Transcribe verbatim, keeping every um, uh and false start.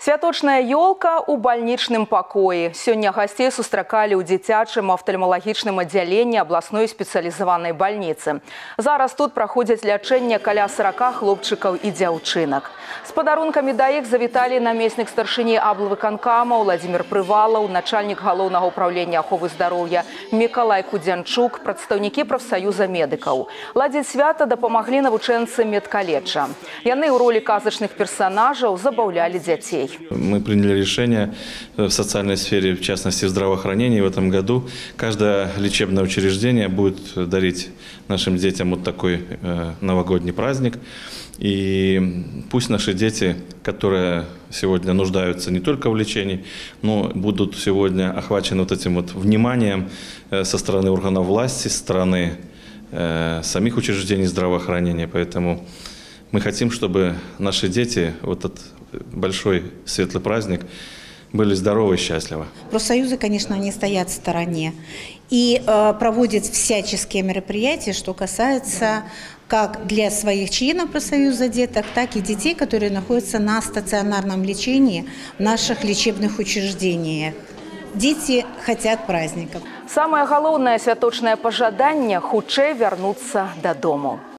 Святочная елка у больничным покоі. Сёння гостей сустракалі ў дзіцячым офтальмалагічным аддзяленні областной спецыялізаванай больницы. Зараз тут праходзяць лячэнне каля сорока хлопчыкаў і дзяўчынак. С падарункамі да іх завіталі намеснік старшыні аблвыканкама Владимир Прывалаў, начальник галоўнага управления аховы здароўя Миколай Кудзянчук, прадстаўнікі профсоюза медыкаў. Ладзіць свята дапамаглі навучэнцы медкаледжа. Яны ў ролі казачных персонажаў забаўлялі дзяцей. Мы приняли решение в социальной сфере, в частности в здравоохранении в этом году. Каждое лечебное учреждение будет дарить нашим детям вот такой э, новогодний праздник. И пусть наши дети, которые сегодня нуждаются не только в лечении, но будут сегодня охвачены вот этим вот вниманием э, со стороны органов власти, со стороны э, самих учреждений здравоохранения. Поэтому мы хотим, чтобы наши дети вот этот большой светлый праздник были здоровы и счастливы. Профсоюзы, конечно, не стоят в стороне и э, проводят всяческие мероприятия, что касается как для своих членов профсоюза деток, так и детей, которые находятся на стационарном лечении в наших лечебных учреждениях. Дети хотят праздников. Самое главное святочное пожаданне – хутчэй вернуться додому.